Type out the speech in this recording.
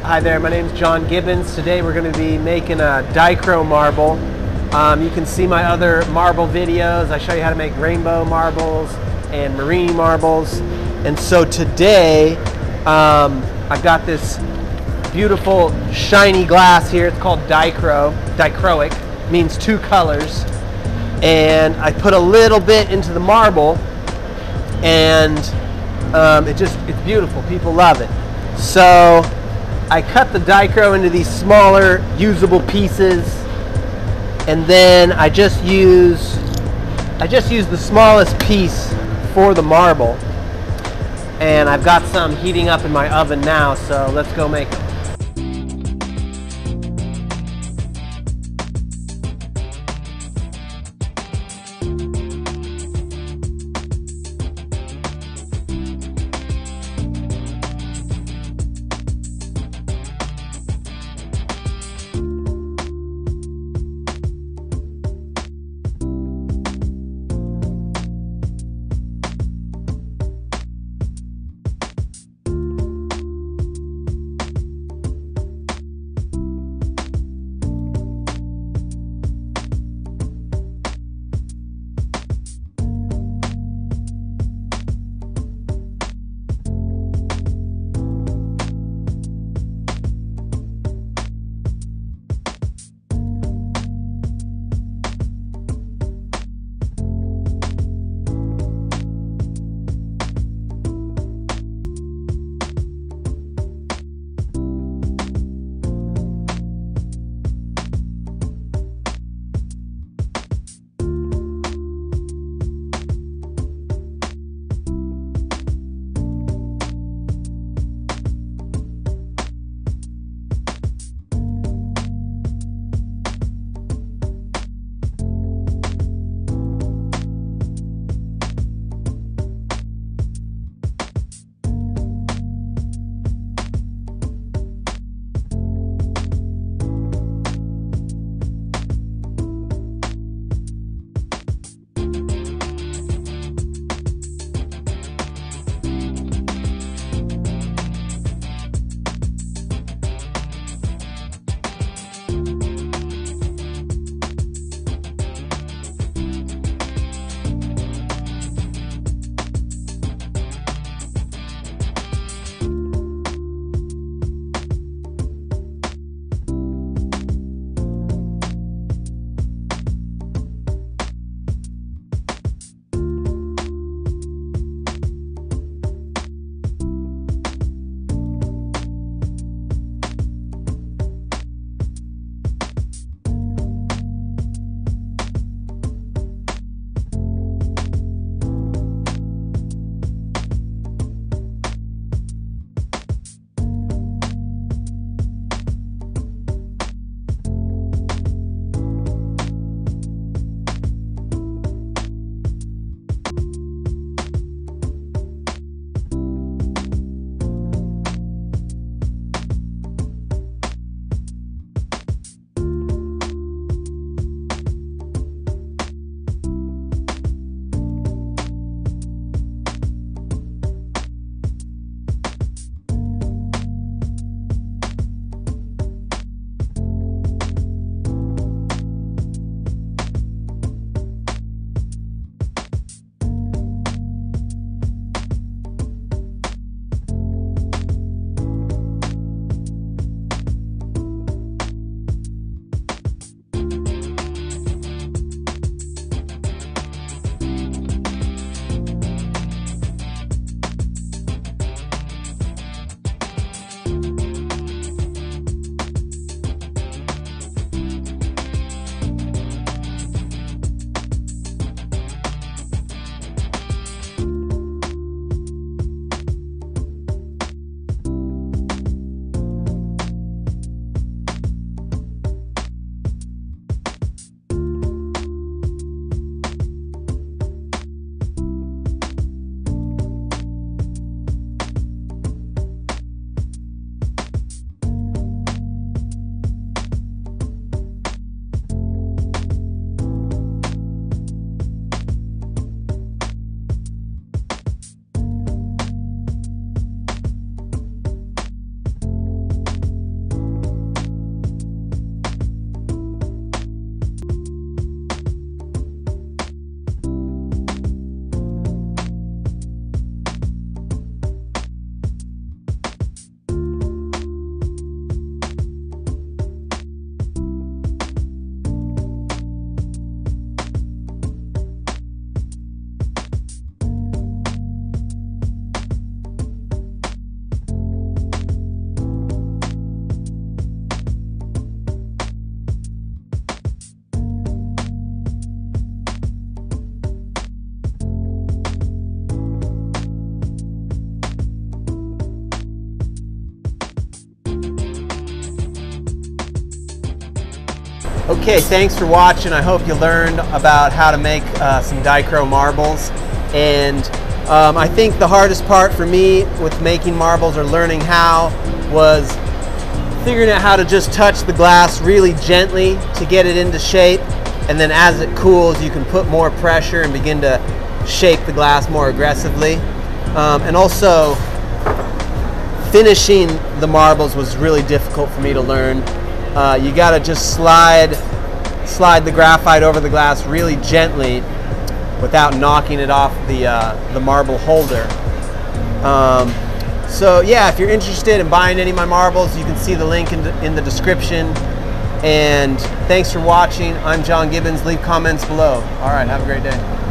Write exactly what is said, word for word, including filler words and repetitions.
Hi there, my name is John Gibbons. Today we're going to be making a Dichro marble. Um, you can see my other marble videos. I show you how to make rainbow marbles and Marini marbles. And so today um, I've got this beautiful shiny glass here. It's called Dichro. Dichroic means two colors. And I put a little bit into the marble, and um, it just, it's beautiful. People love it. So I cut the Dichro into these smaller usable pieces, and then I just use I just use the smallest piece for the marble. And I've got some heating up in my oven now, so let's go make them. Okay, thanks for watching. I hope you learned about how to make uh, some Dichro marbles. And um, I think the hardest part for me with making marbles or learning how was figuring out how to just touch the glass really gently to get it into shape. And then as it cools, you can put more pressure and begin to shape the glass more aggressively. Um, and also, finishing the marbles was really difficult for me to learn. Uh, you gotta just slide, slide the graphite over the glass really gently without knocking it off the, uh, the marble holder. Um, so yeah, if you're interested in buying any of my marbles, you can see the link in the, in the description. And thanks for watching. I'm John Gibbons. Leave comments below. All right, have a great day.